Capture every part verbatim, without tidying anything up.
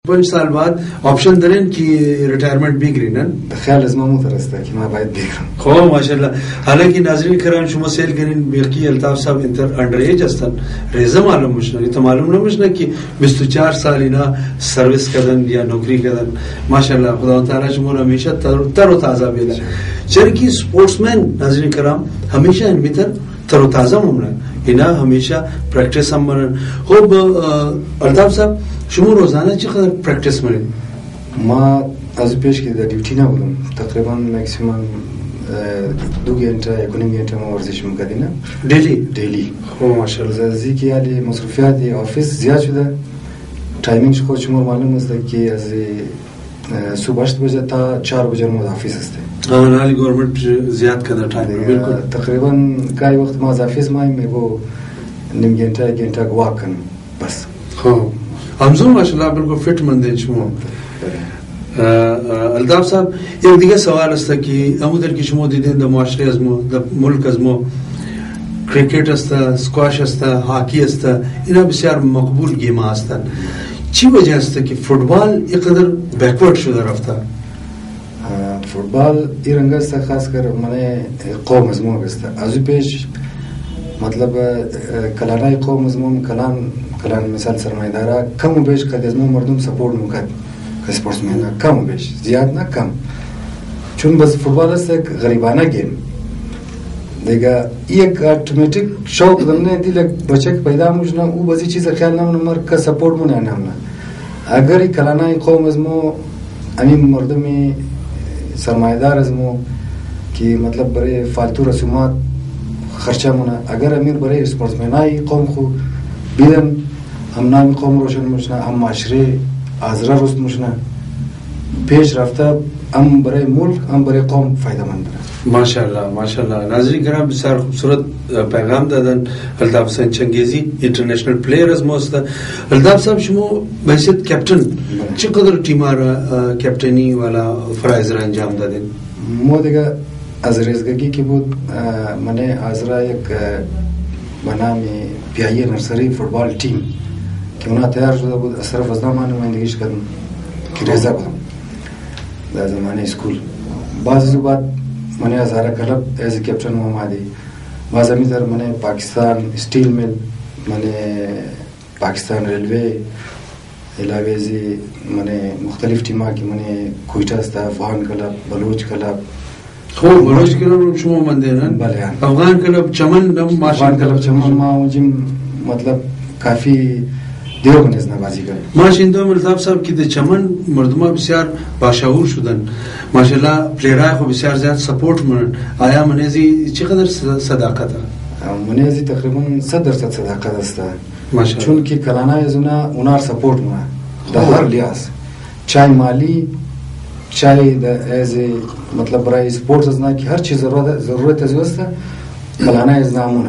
पाँच साल बाद ऑप्शन दरेन की रिटायरमेंट भी ग्रीनन ख्याल अजमा मुतरस्ता कि मैं बात देख खो माशाल्लाह हालांकि नाजरीन कराम शुमा सेल करें बेकी अल्ताफ साहब इंटर अंडर एज अस्तन रेजा मालूम मुशना ये तो मालूम ना मुशना कि बीस चार साल इना सर्विस कदन या नौकरी कदन माशाल्लाह खुदा ताला शुमा हमेशा तरोताजा बेला चर की स्पोर्ट्समैन नाजरीन कराम हमेशा इन भीतर तरोताजा मुमना इना हमेशा प्रैक्टिस हम हो अल्ताफ साहब शुमा रोजाना चकदर प्रैक्टिस में माँ आज पेश की ड्यूटी ना बोलूँ तकरीबन मैक्सिमम दो घंटा एक घंटा में वर्जिश मुकदीना डेली डेली हो माशाल्लाह जी की आली मसरूफियात ऑफिस ज़्यादा शुदा टाइमिंग को शुमार मालूम है कि आज सुबह आठ बजे था चार बजे में ऑफिस है हाँ नाली गवर्नमेंट ज़्यादा कदर टाइम बिल्कुल तकरीबन कई वक्त माँ ऑफिस में मैं वो निम घंटा एक घंटा वॉक करना बस हाँ हमजो माशाल्लाह बिल्कुल फिट मंदे शुमा अल्ताफ साहब एक दिगा सवाल अस्ता कि अमुदर की शुमा दीदें द मुआशरे अजमो द मुल्क अजमो क्रिकेट अस्ता स्क्वाश अस्ता हॉकी अस्ता इना बिस्यार मकबूल गेम अस्ता ची वजह अस्ता कि फुटबॉल इकदर बैकवर्ड शुदा रफ्ता फुटबॉल इरंगा से खास कर मने कौम अजमो अस्ता आजू पेश मतलब कलाना कौम अजमो कलान कलान मिसाल सरमायदारा कम बेश कदजमो मर्दम सपोर्ट मुकद स्पोर्ट्समैन कम बेश ज़्यादा ना कम चुन बस फुटबॉल से गरीबाना गेम देगा एक ऑटोमेटिक शौक दमने दिल बच्चे पैदा मुझना वो बसी चीज़ ख्याल ना मर का सपोर्ट मुने आना हमना अगर ये कलाना कौम अजमो अमीन मर्दमी सरमायदार अजमो कि मतलब बड़े फालतू रसूमात खर्चा मुना अगर अमीर बड़े स्पोर्ट्समैन आई कौम को बिदन हम नाम कौम रोशन मुशना हम माशरे आजरा रोस्ट मुशना पेश रफ्ता हम बड़े मुल्क हम बड़े कौम फायदेमंद माशाल्लाह माशाल्लाह नाज़रीन कराम बिसार खूबसूरत पैगाम दादन Altaf Hussain Changezi international players most Altaf साहब शुमो बहसियत कैप्टन चकदर टीमारा कैप्टनी वाला फराइज अंजाम दादन मोदेगा अजरेजगी की बहुत मने आजरा एक बना में पियाई नर्सरी फुटबॉल टीम कि उन्हें तैयार शुदा बहुत असरफ अजमान नुमाइंदगी कदम कि रेजा कदम दा ज़माने स्कूल बाज़ जुबात मने Hazara club as a captain Mohammadi बाज़ अमीदर मने पाकिस्तान स्टील मिल मने पाकिस्तान रेलवे इलावेजी मने मुख्तलिफ टीमा की मने कोयटा स्ता अफगान क्लब बलूच क्लब हो बलूच क्लब शुमा मंदे ना भले अफगान क्लब चमन नम अफगान क्लब चमन मा जिम मतलब काफी देर बने इसना बाजी कर माशिंदो अल्ताफ साहब की द चमन मर्दमा बिस्यार बाशाऊर शुदन माशाल्लाह प्लेयरा को बिस्यार ज्यादा सपोर्ट मन आया मनेजी चिकदर सदाकत मनेजी तकरीबन सदर से सदाकत अस्ता माशाल्लाह चुन की कलाना यजुना उनार सपोर्ट मना दहर लियास चाय माली चाय द एज ए मतलब बराई स्पोर्ट्स अजना की हर चीज जरूरत जरूरत है जोस्ता कलाना यजना मुना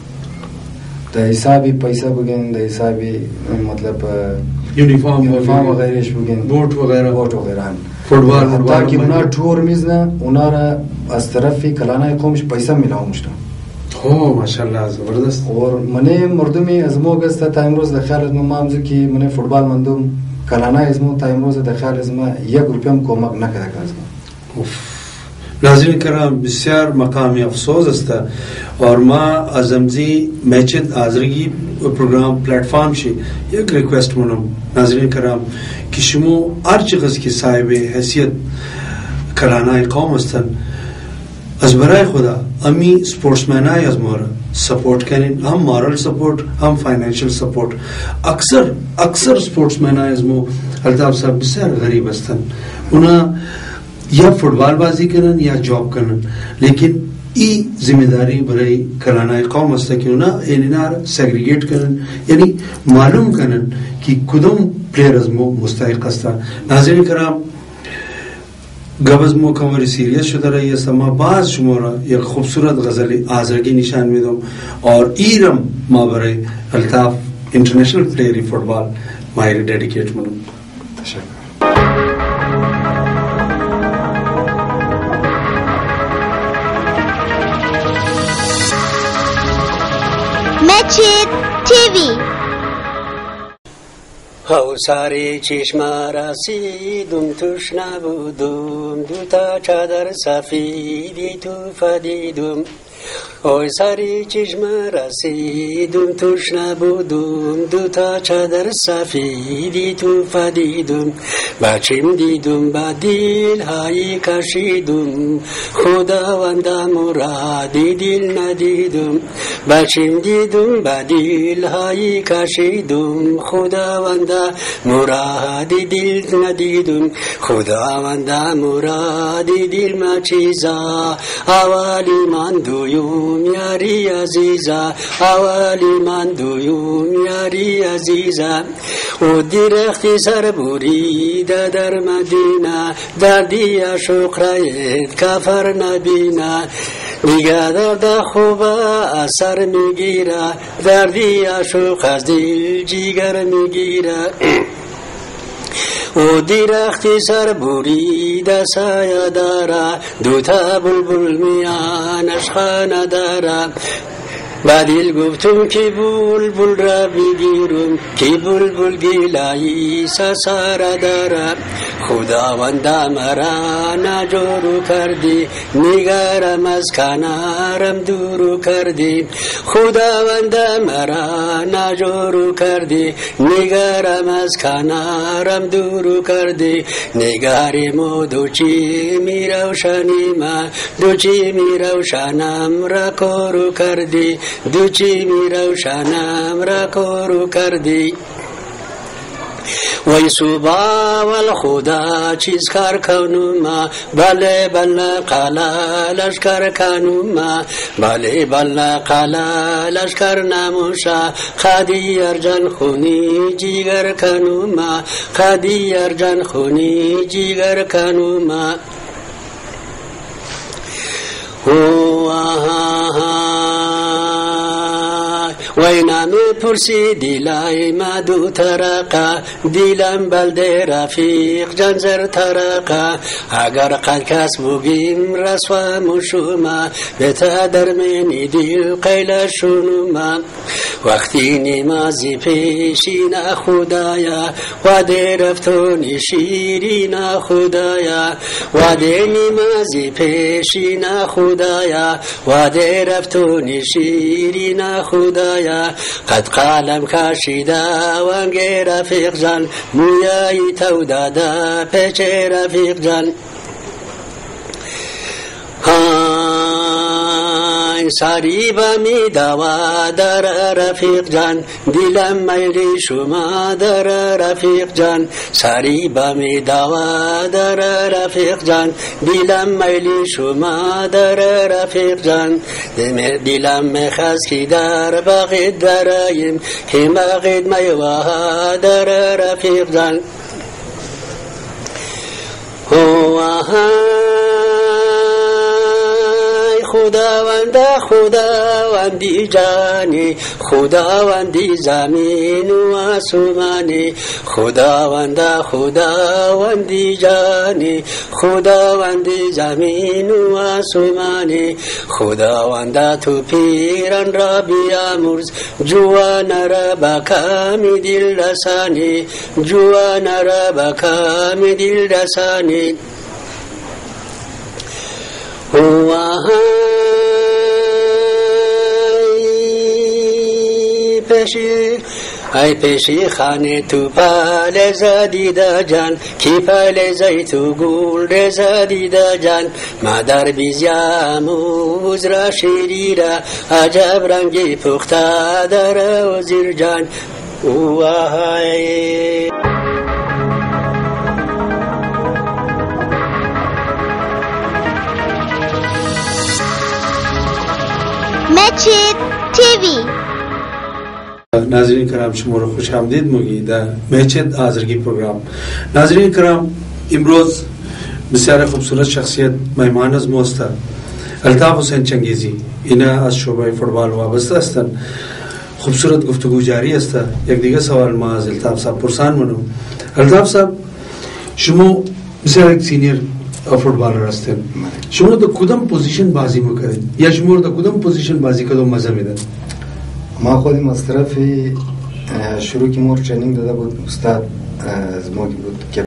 द हिसाबी पैसा बुगेन द हिसाबी मतलब यूनिफॉर्म यूनिफॉर्म वगैरह बुगेन बोट वगैरह बोट वगैरह फुटबॉल ताकि उनार टूर मिजना उनारा अस तरफ ही कलाना कौम पैसा मिलाओ मुश्ता हो माशाल्लाह जबरदस्त और मने मर्दमी अजमो गस्ता टाइम रोज द ख्याल अजमो मामज की मने फुटबॉल मंदुम कलाना अजमो टाइम रोज द ख्याल अजमा एक रुपया को मग न करा अजमा नाज़रीन कराम बिस्यार मकामी अफसोस अस्ता और माँ अजमजी मैचित आजरगी प्रोग्राम प्लेटफॉर्म शे एक रिक्वेस्ट मनम नाज़रीन कराम कि शुमो अर्च गज की साहिब हैसियत कलाना कौम अस्तन अजबराय खुदा अमी स्पोर्ट्समैन आए अजमोरा सपोर्ट करें हम मॉरल सपोर्ट हम फाइनेंशियल सपोर्ट अक्सर अक्सर स्पोर्ट्समैन आए अजमो अल्ताफ साहब बिस्यार गरीब अस्तन उन्हें या फुटबॉल बाजी करन या जॉब करन लेकिन ई जिम्मेदारी बराई कलाना कौम अस्त क्यों ना इनार सेग्रीगेट करन यानी मालूम करन कि कुदम प्लेयर्स मो मुस्तहिक अस्ता नाज़रीन कराम गबज़ मो कमरी सीरियस शुदा रही है समा बाज शुमारा एक खूबसूरत गजल आजरगी निशान में दो और ईरम मा बराई अल्ताफ इंटरनेशनल प्लेयर फुटबॉल माहिर डेडिकेट मनु तशक्कुर Matchit T V حوصار چشم رسیدم توش نبودم، دوتا چادر سفیدی تو فدیدم. اوی سری چشم رسیدم توش نبودم، دوتا چادر سفیدی تو فدیدم. بچم دیدم با دیل های کشیدم، خداوند مرادی دل ندیدم. بچم دیدم با دیل های کشیدم، خداوند مرادی دل ندیدم. خداوند مرادی دل ما چیزا، اولی من دویم یاری عزیزا، اولی من دویم یاری عزیزا. او درختی سر بریده در مدینه، دردی شکرایت کفر نبینه. دیگه درد خوب اثر میگیره، دردی عشق از دل جیگر میگیره. او درختی سر بریده سایه داره، دوتا بلبل میانش خانه داره. با دل گفتم که بلبل را بگیرم، که بلبل گلایی سساره داره. خداوند مرا نجورو کردی، نگارم از کنارم دورو کردی. خداوند مرا نجورو کردی، نگارم از کنارم دورو کردی. نگارم و دوچی می روشنی ما، دوچی می روشنم را کارو کردی، دوچی می روشنم را کارو کردی. وی صبح والخدا چیز کار کنم، بله بله قلا لشکر کنم، بله بله قلا لشکر نموشا. خدی ارجان خونی جیگر کنم، خدی ارجان خونی جیگر کنم. وی نامی پرسی دیلای ما دو ترقه، دیلم بلده رفیق جنزر ترقه. اگر قد کس بگیم رسوا مشوما، بتا درمینی دیل قیل شنوما. وقتی نمازی پیشین خدایا، وعده رفتونی شیرین خدایا. وعده نمازی پیشین خدایا، وعده رفتونی شیرین خدایا. قد قالم کشیده وانگی رفیق جان، مویای تو داده پیچ رفیق جان. های ساری با می دوا در رفیق جان، دلم میلی شما در رفیق جان. ساری با می دوا در رفیق جان، دلم میلی شما در رفیق جان. دلم میخواست که در باغت درایم، که باغت میوه در رفیق جان. خداوند خداوندی جانی، خداوندی زمین و آسمانی. خداوند خداوندی جانی، خداوندی زمین و آسمانی. خداوند تو پیران را بیامرز، جوان را با کام دل رسانی، جوان را با کام دل رسانی. پیشی ای پیشی خانه تو پال زدیده جان، کی پال زیتو گل رزدیده جان. مادر بیزیاموز را شیری را، عجب رنگی پخته در وزیر جان. وای مچید تیوی. ناظرین کرام شما رو خوش آمدید میگی در مچید آزرگی پروگرام. ناظرین کرام امروز بسیار خوبصورت شخصیت مهمان از ما است، الطاف حسین چنگیزی. اینا از شعبه فوتبال وابسته هستند. خوبصورت گفتگو جاری است. یک دیگه سوال ما از الطاف صاحب پرسان منو. الطاف صاحب شما بسیار یک سینیر فوتبالر هستین، شما در کدام پوزیشن بازی میکنید یا شما در کدام پوزیشن بازی کدام مزه میدن؟ ما خودم از طرف شروع کی مور ترینینگ داده بود استاد از ما بود که